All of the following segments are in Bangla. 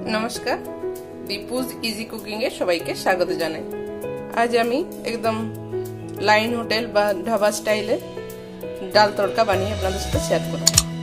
नमस्कार दीपूज इजी कुकिंग ए सबाइके स्वागत जानाई। आज आमी एकदम लाइन होटेल बा ढाबा स्टाइले डाल तड़का बानिये आपनादेर साथे शेयर करब।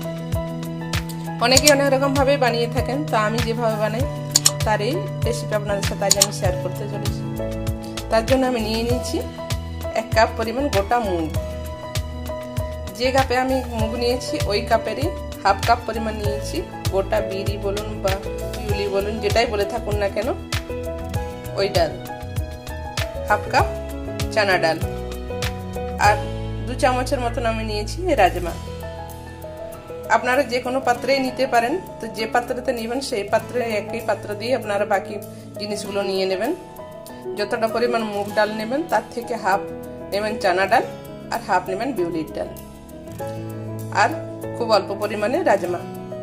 अनेके अनेक रकम भावे बानिये थाकेन, तो आमी जेभावे बानाई तार एई रेसिपि आपनादेर साथे आज आमी शेयर करते चलेछि। तार जोन्नो आमी निये निয়েছি 1 কাপ পরিমাণ গোটা মুগ। যে কাপে আমি মুগ নিয়েছি ওই কাপেরই हाफ কাপ পরিমাণ নিয়েছি গোটা বিরি বলুন বা পিউলি বলুন, যেটাই বলে থাকুন না কেন, ওই ডাল। हाफ কাপ চানা ডাল আর 2 চামচের মতন আমি নিয়েছি রাজমা। আপনারা যে কোনো পাত্রেই নিতে পারেন, তো যে পাত্রতে নেবেন সেই পাত্রে একই পাত্র দিয়ে আপনারা বাকি জিনিসগুলো নিয়ে নেবেন। যতটা পরিমাণ মুগ ডাল নেবেন তার থেকে হাফ নেবেন চানা ডাল আর হাফ নেবেন বিউলির ডাল আর খুব অল্প পরিমাণে রাজমা।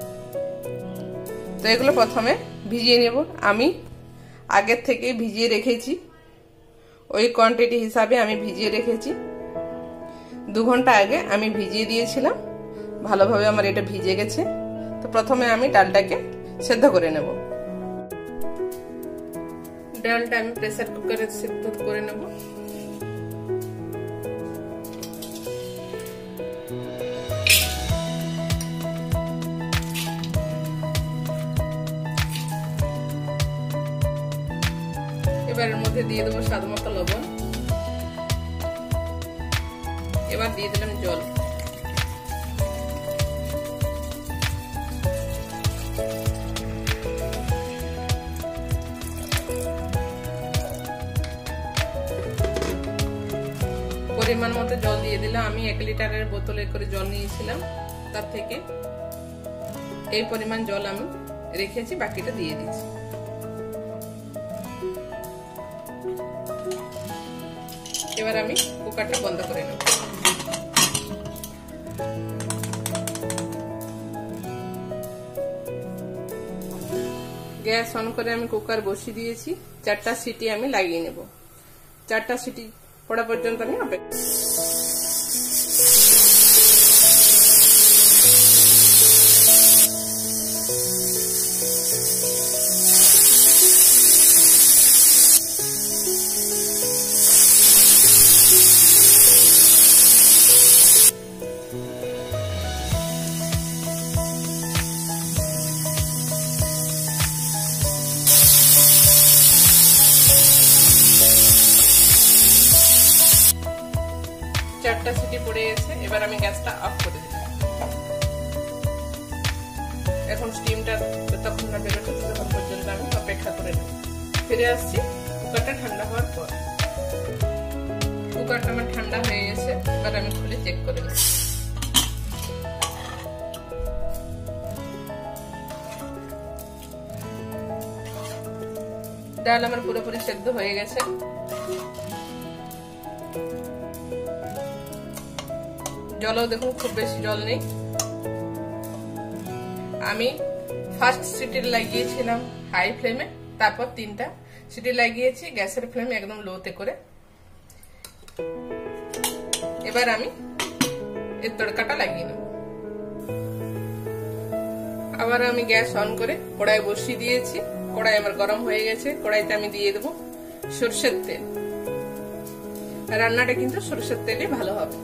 তো এগুলো প্রথমে ভিজিয়ে নেব। আমি আগের থেকে ভিজিয়ে রেখেছি, ওই কোয়ান্টিটি হিসাবে আমি ভিজিয়ে রেখেছি। 2 ঘন্টা আগে আমি ভিজিয়ে দিয়েছিলাম, ভালোভাবে আমার এটা ভিজে গেছে। তো প্রথমে আমি ডালটাকে সেদ্ধ করে নেব। ডালটা আমি প্রেসার কুকারে সেদ্ধ করে নেব। এবারের মধ্যে দিয়ে দেবো স্বাদ মতো লবণ। এবার দিয়ে দিলাম জল। পরিমাণ মতো জল দিয়ে দিলাম। আমি 1 লিটারের বোতলে করে জল নিয়েছিলাম, তার থেকে এই পরিমাণ জল আমি রেখেছি, বাকিটা দিয়ে দিচ্ছি। এবার আমি কুকারটা বন্ধ করে নেব। গ্যাস অন করে আমি কুকার বসিয়ে দিয়েছি। 4টা সিটি আমি লাগিয়ে নেব। 4টা সিটি পড়া পর্যন্ত আমি অপেক্ষা। চারটা সিটি পড়ে গেছে। এবার আমি গ্যাসটা অফ করে দিলাম। এখন স্টিমটা যতক্ষণ না বেরোচ্ছে ততক্ষণ পর্যন্ত আমি অপেক্ষা করে নেব। ফিরে আসছি কুকারটা ঠান্ডা হওয়ার পর। কুকারটা আমার ঠান্ডা হয়ে গেছে। এবার আমি খুলে চেক করে নেব। ডাল আমার পুরোপুরি সেদ্ধ হয়ে গেছে। জলও দেখুন খুব বেশি জল নেই। আমি ফার্স্ট সিটি লাগিয়েছিলাম হাই ফ্লেমে, তারপর 3টা সিটি লাগিয়েছি গ্যাসের ফ্লেম একদম লোতে করে। এবার আমি এর তড়কাটা লাগিয়ে নেব। আবার আমি গ্যাস অন করে কড়াই বসিয়ে দিয়েছি। কড়াই আমার গরম হয়ে গেছে। কড়াইতে আমি দিয়ে দেবো সরষের তেল। রান্নাটা কিন্তু সরষের তেলে ভালো হবে।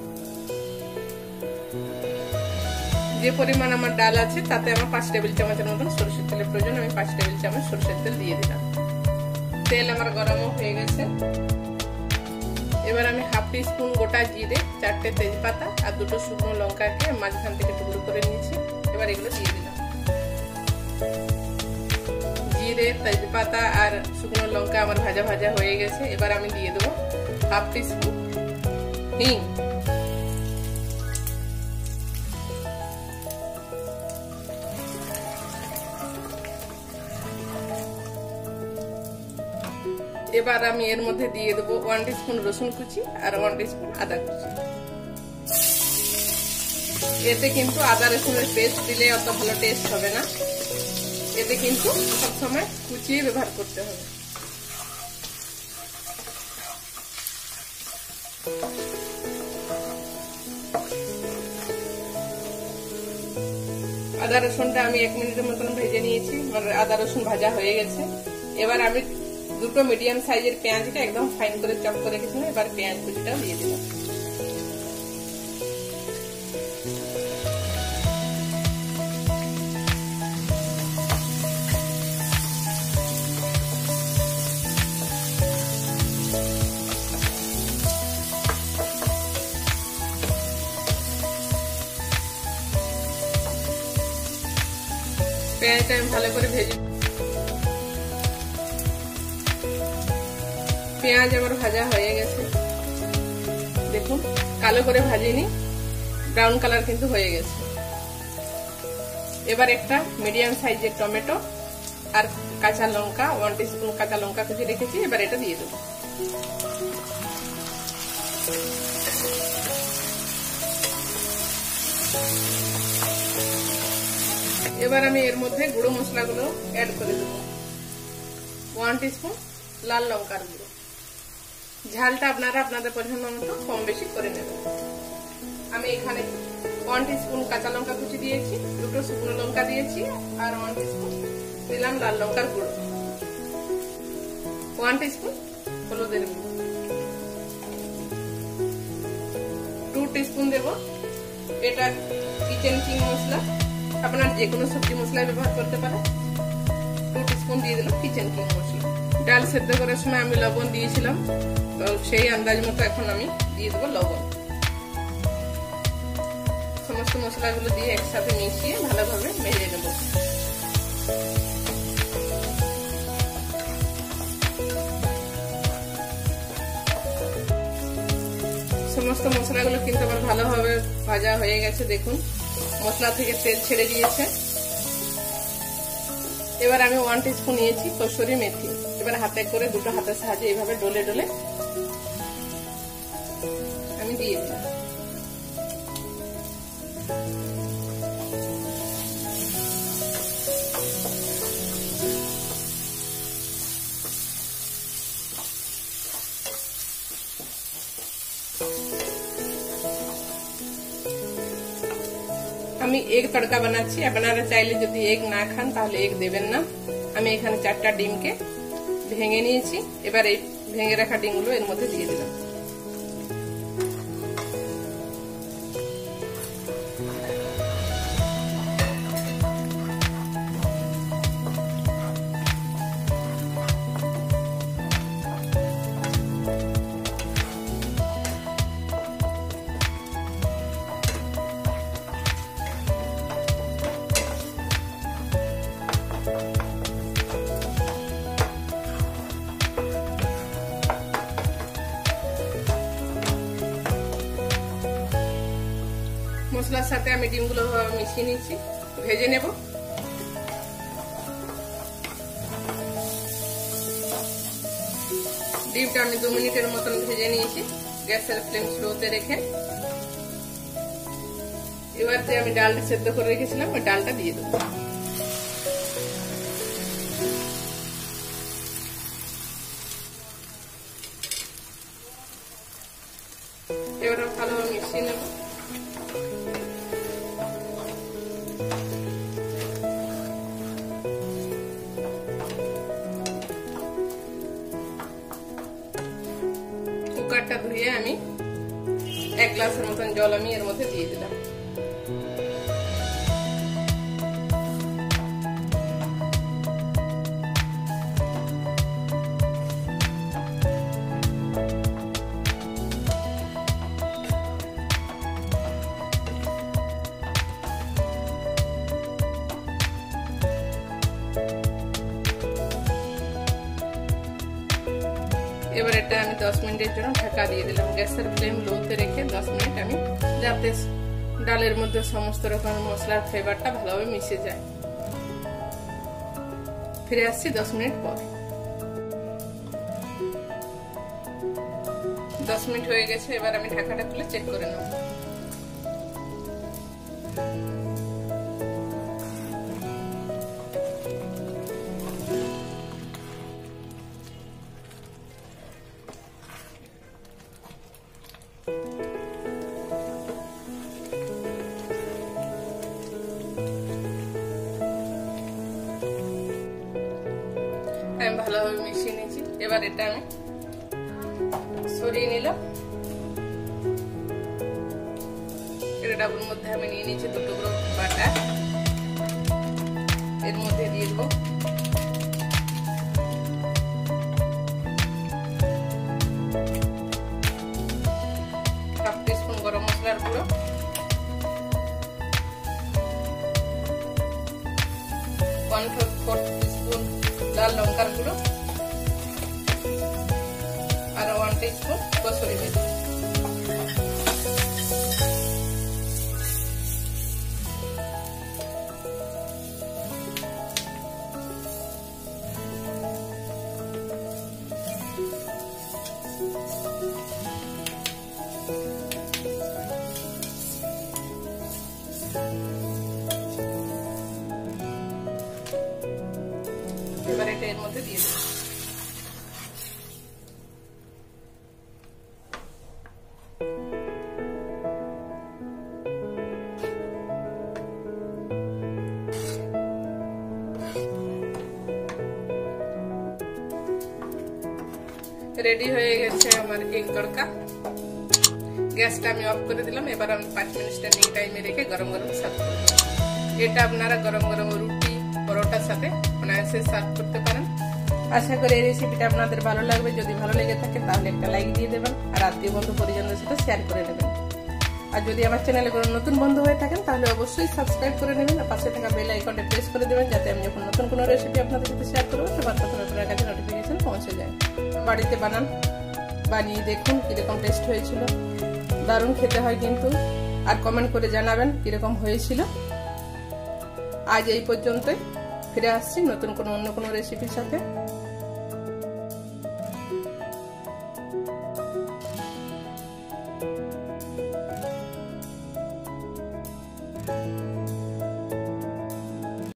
যে পরিমাণ আমার ডাল আছে তাতে আমার 5 টেবিল চামচের মতন সরষের তেলের প্রয়োজন। আমি 5 টেবিল চামচ সরষের তেল দিয়ে দিলাম। তেল আমার গরম হয়ে গেছে। এবার আমি হাফ টিস্পুন গোটা জিরে, 4টে তেজপাতা আর 2টো শুকনো লঙ্কাকে মাঝখান থেকে টুকরো করে নিয়েছি। এবার এগুলো দিয়ে দিলাম। জিরে, তেজপাতা আর শুকনো লঙ্কা আমার ভাজা ভাজা হয়ে গেছে। এবার আমি দিয়ে দেবো হাফ টিস্পুন হিং। এবার আমি এর মধ্যে দিয়ে দেবো 1 টিস্পুন রসুন কুচি আর 1 টিস্পুন আদা কুচি। এতে কিন্তু আদা রসুনের পেস্ট দিলে অত ভালো টেস্ট হবে না। এতে কিন্তু সবসময় কুচিয়ে ব্যবহার করতে হবে। আর আদা রসুনটা আমি 1 মিনিটের মতন ভেজে নিয়েছি, মানে আদা রসুন ভাজা হয়ে গেছে। এবার আমি দুটো মিডিয়াম সাইজের পেঁয়াজকে একদম ফাইন করে চপ করে রেখেছিলাম, এবার পেঁয়াজ কুচিটাও দিয়ে দিলাম। পেঁয়াজটা আমি ভালো করে ভেজে, পেঁয়াজ আমার ভাজা হয়ে গেছে, দেখুন কালো করে ভাজিনি, ব্রাউন কালার কিন্তু হয়ে গেছে। এবার একটা মিডিয়াম সাইজের টমেটো আর কাঁচা লঙ্কা 1 টিস্পুন কাঁচা লঙ্কা কুচি রেখেছি, এবার এটা দিয়ে দেবো। এবার আমি এর মধ্যে গুঁড়ো মশলাগুলো অ্যাড করে দেবো। 1 টিস্পুন লাল লঙ্কার গুঁড়ো, ঝালটা আপনারা আপনাদের পছন্দ মতো কম বেশি করে নেবেন। আমি এখানে 1 টিস্পুন কাঁচা লঙ্কা কুচি দিয়েছি, 2টো শুকনো লঙ্কা দিয়েছি আর 1 টিস্পুন দিলাম লাল লঙ্কার গুঁড়ো, 1 টিস্পুন হলুদের গুঁড়ো, 2 টিস্পুন দেব এটা কিচেন কিং মশলা, আপনার যে কোনো সবজি মশলা ব্যবহার করতে পারেন। 2 টিস্পুন দিয়ে দিলাম কিচেন কিং মশলা। ডাল সেদ্ধ করার সময় আমি লবণ দিয়েছিলাম, তো সেই আন্দাজ মতো এখন আমি দিয়ে দেবো লবণ। সমস্ত মশলাগুলো দিয়ে একসাথে মিশিয়ে ভালোভাবে ভেজে নেব। সমস্ত মশলাগুলো কিন্তু আমার ভালোভাবে ভাজা হয়ে গেছে, দেখুন মশলা থেকে তেল ছেড়ে দিয়েছে। এবার আমি 1 টিস্পুন নিয়েছি কসুরি মেথি, এবার হাতে করে দুটো হাতের সাহায্যে এইভাবে ডলে ডলে আমি দিয়ে দিলাম। আমি এগ তড়কা বানাচ্ছি, আপনারা চাইলে যদি এগ না খান তাহলে এগ দেবেন না। আমি এখানে 4টা ডিমকে ভেঙে নিয়েছি, এবার এই ভেঙে রাখা ডিমগুলো এর মধ্যে দিয়ে দিলাম। মশলার সাথে আমি ডিমগুলো মিশিয়ে নিচ্ছি, ভেজে নেব। ডিমটা আমি 2 মিনিটের মতন ভেজে নিয়েছি গ্যাসের ফ্লেম স্লোতে রেখে। এবার যে আমি ডালটা সেদ্ধ করে রেখেছিলাম ওই ডালটা দিয়ে দেবো। এবার ভালোভাবে মিশিয়ে নেব। কুকারটা ধুয়ে আমি 1 গ্লাসের মতন জল আমি এর মধ্যে দিয়ে দিলাম। এবার এটা আমি 10 মিনিটের জন্য ঢাকা দিয়ে দিলাম। গ্যাসের ফ্লেম লোতে রেখে 10 মিনিট আমি, যাতে ডালের মধ্যে সমস্ত রকম মশলার ফ্লেভারটা ভালোভাবে মিশে যায়। ফিরে আসছি 10 মিনিট পর। 10 মিনিট হয়ে গেছে, এবার আমি ঢাকাটা খুলে চেক করে নেব। ভালোভাবে মিশিয়ে নিয়েছি। এবার এটা আমি সরিয়ে নিলাম। এটা ডাবুর মধ্যে আমি নিয়ে নিয়েছি 2 টুকরো বাটার, এর মধ্যে দিয়ে দেবো হাফ টিস্পুন গরম মশলার গুঁড়ো, 1/4 টিস্পুন লাল লঙ্কার গুঁড়ো আর 1 টিস্পুন কসুরি মেথি। এবার এটা এর মধ্যে দিয়ে দেব। রেডি হয়ে গেছে আমার এগ তড়কা। গ্যাসটা আমি অফ করে দিলাম। এবার আমি 5 মিনিট স্ট্যান্ডিং টাইমে রেখে গরম গরম সার্ভ করব। এটা আপনারা গরম গরম রুটি পরোটার সাথে অনায়াসে সার্ভ করতে পারেন। আশা করি এই রেসিপিটা আপনাদের ভালো লাগবে। যদি ভালো লেগে থাকে তাহলে একটা লাইক দিয়ে দেবেন আর আত্মীয় বন্ধু পরিজনদের সাথে শেয়ার করে নেবেন। আর যদি আমার চ্যানেলে কোনো নতুন বন্ধু হয়ে থাকেন তাহলে অবশ্যই সাবস্ক্রাইব করে নেবেন আর পাশে থাকা বেল আইকনটা প্রেস করে দেবেন, যাতে আমি যখন নতুন কোনো রেসিপি আপনাদের সাথে শেয়ার করব সবার প্রথমে আপনার কাছে নোটিফিকেশন পৌঁছে যায়। বাড়িতে বানান, বানিয়ে দেখুন কিরকম টেস্ট হয়েছিল। দারুণ খেতে হয় কিন্তু। আর কমেন্ট করে জানাবেন কিরকম হয়েছিল। আজ এই পর্যন্তই, ফিরে আসছি নতুন কোনো অন্য কোনো রেসিপির সাথে।